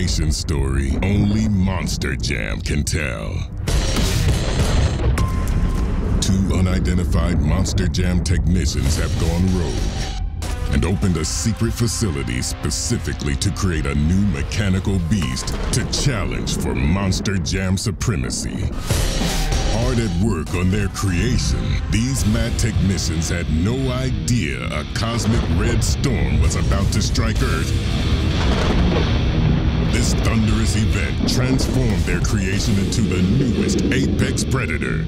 creation story only Monster Jam can tell. Two unidentified Monster Jam technicians have gone rogue and opened a secret facility specifically to create a new mechanical beast to challenge for Monster Jam supremacy. Hard at work on their creation, these mad technicians had no idea a cosmic red storm was about to strike Earth. This thunderous event transformed their creation into the newest apex predator.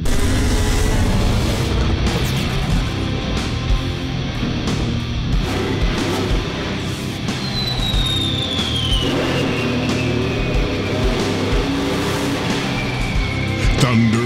ThunderROARus.